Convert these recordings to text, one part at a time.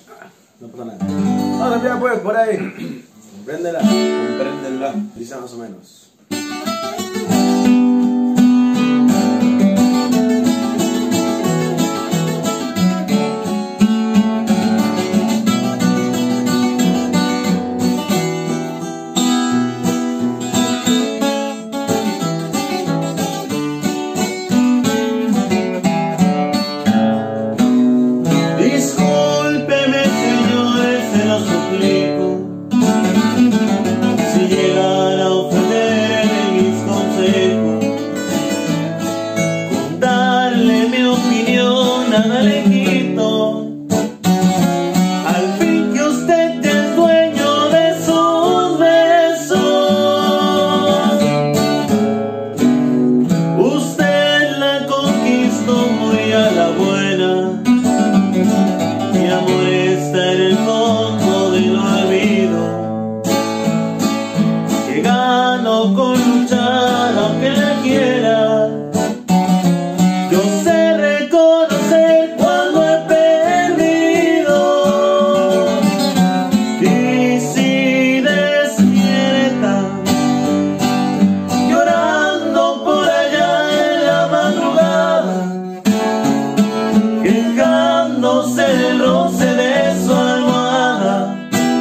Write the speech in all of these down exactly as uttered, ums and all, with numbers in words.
No pasa nada. Ahora ya pues, por ahí. Compréndela. Compréndela. Dice más o menos. Discúlpeme, señores, se lo suplico, si llegara a ofender en mis consejos. Con darle mi opinión nada le quito, al fin que usted ya es dueño de sus besos. Usted la conquistó muy a la buena. Mi amor está en el fondo del olvido, que gano con luchar aunque la quiera. Yo sé reconocer cuando he perdido, y si despierta llorando por allá en la madrugada, quejándose del roce de su almohada,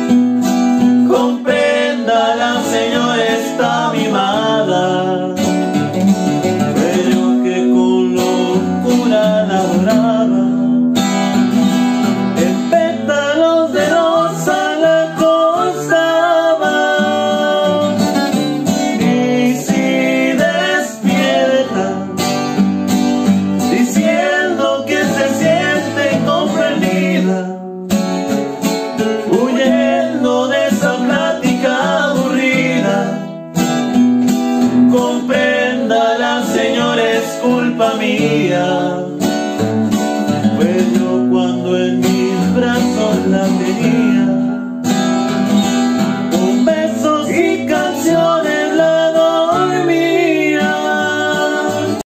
compréndala, señor, está mimada. Pero que con locura la adoraba, en pétalos de rosa la acosaba, y si despierta diciendo que se siente comprendida, huyendo de esa plática aburrida, compréndala, señor, es culpa mía.